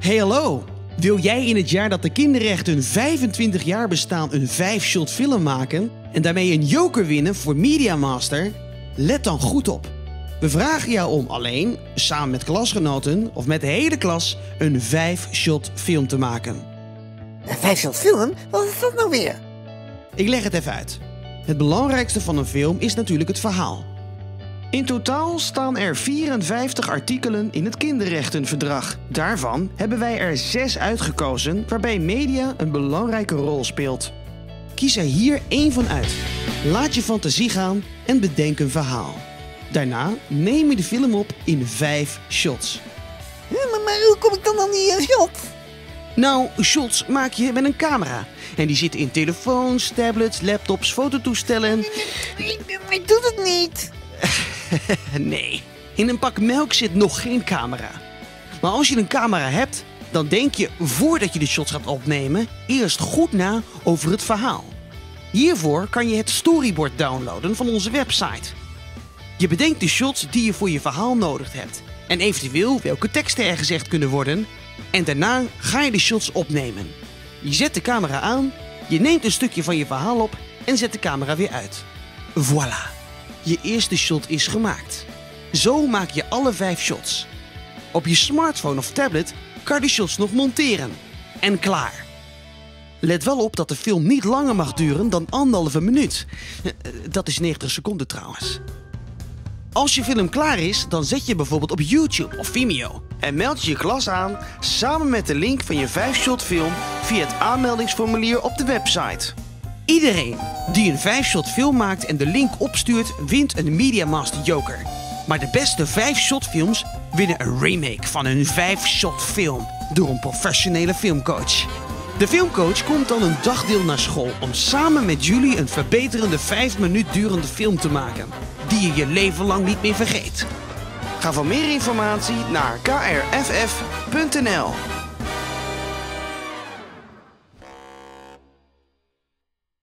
Hey hallo! Wil jij in het jaar dat de kinderrechten hun 25 jaar bestaan een 5-shot film maken en daarmee een joker winnen voor Media Master? Let dan goed op. We vragen jou om alleen, samen met klasgenoten of met de hele klas, een 5-shot film te maken. Een 5-shot film? Wat is dat nou weer? Ik leg het even uit. Het belangrijkste van een film is natuurlijk het verhaal. In totaal staan er 54 artikelen in het kinderrechtenverdrag. Daarvan hebben wij er 6 uitgekozen waarbij media een belangrijke rol speelt. Kies er hier 1 van uit. Laat je fantasie gaan en bedenk een verhaal. Daarna neem je de film op in 5 shots. Maar hoe kom ik dan aan die shot? Nou, shots maak je met een camera. En die zitten in telefoons, tablets, laptops, fototoestellen. Ik doe het niet. Nee, in een pak melk zit nog geen camera. Maar als je een camera hebt, dan denk je voordat je de shots gaat opnemen eerst goed na over het verhaal. Hiervoor kan je het storyboard downloaden van onze website. Je bedenkt de shots die je voor je verhaal nodig hebt en eventueel welke teksten er gezegd kunnen worden. En daarna ga je de shots opnemen. Je zet de camera aan, je neemt een stukje van je verhaal op en zet de camera weer uit. Voilà! Je eerste shot is gemaakt. Zo maak je alle 5 shots. Op je smartphone of tablet kan je de shots nog monteren. En klaar. Let wel op dat de film niet langer mag duren dan 1,5 minuut. Dat is 90 seconden trouwens. Als je film klaar is, dan zet je bijvoorbeeld op YouTube of Vimeo. En meld je klas aan samen met de link van je 5-shot film via het aanmeldingsformulier op de website. Iedereen die een 5-shot film maakt en de link opstuurt, wint een Media Master Joker. Maar de beste 5-shot films winnen een remake van hun 5-shot film door een professionele filmcoach. De filmcoach komt dan een dagdeel naar school om samen met jullie een verbeterende 5 minuten durende film te maken, die je je leven lang niet meer vergeet. Ga voor meer informatie naar krff.nl.